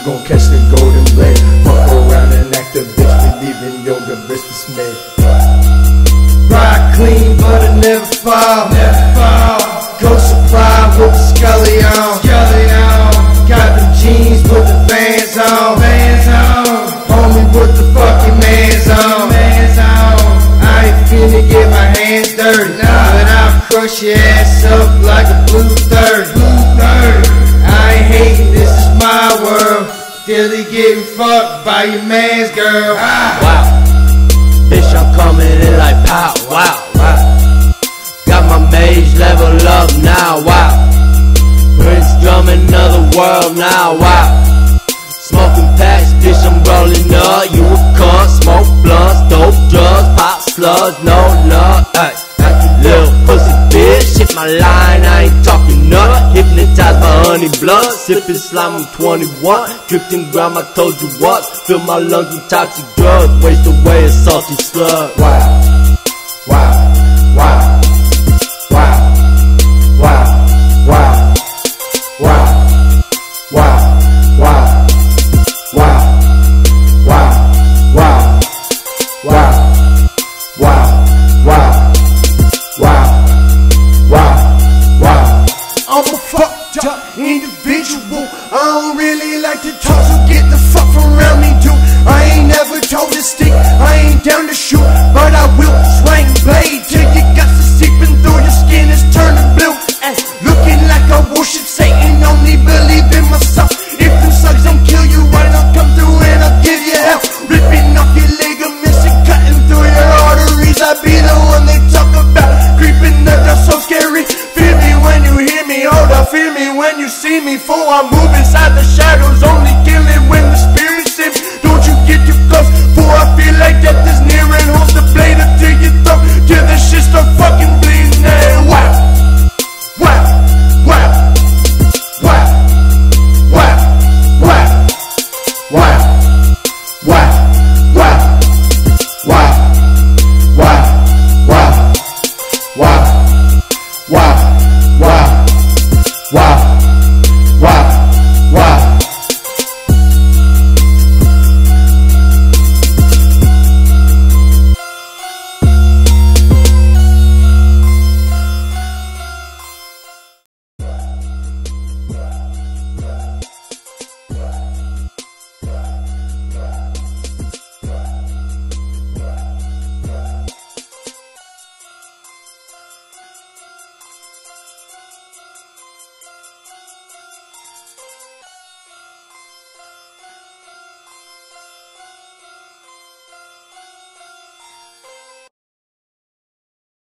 gon' catch the golden ray. Fuck around and act a bitch, believing yo, the rest is made. Ride clean, but it never fall. Go supply with the Scully on. Got them jeans with the Vans on. Homie with the fucking mans on. I ain't finna get my hands dirty, but I'll crush your ass up like a blue 30. I ain't hating, this is my world. Still getting fucked by your man's girl. Wow, bitch, I'm coming in like pow, wow. Got my mage level up now, wow. Prince drumming another world now, wow. Smoking packs, bitch, I'm rolling up. You a cunt, smoke blunts, dope drugs, pop slugs, no love. Ay, little pussy bitch, hit my line, I ain't talking nut. Hypnotized by honey blood, sipping slime, I'm 21. Drifting grime, I told you what. Fill my lungs with toxic drugs, waste away a salty slug. Wow, wow, wow, wow, wow, wow, wow, wow. I'm a fucked up individual. I don't really like to talk, so get the fuck from around me, dude. I ain't never told to stick, I ain't down to shoot, but I will swing blade till your guts are seeping through, your skin is turning blue. And looking like I worship Satan, only believe in myself. If them slugs don't kill you, right, I'll come through and I'll give you hell. Ripping off your ligaments and cutting through your arteries. I'll be the one they talk about, creeping up, that's so scary. Feel me when you hear me, hold up, feel me when you see me. For I move inside the shadows.